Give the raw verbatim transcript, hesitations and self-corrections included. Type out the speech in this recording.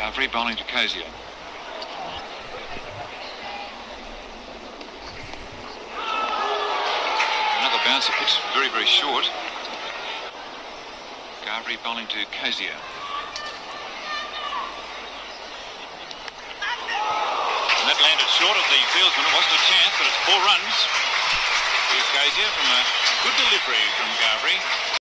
Ghavri bowling to Kosier. Another bouncer pitch, very, very short. Ghavri bowling to Kosier. And that landed short of the fieldsman. It wasn't a chance, but it's four runs to Kosier from a good delivery from Ghavri.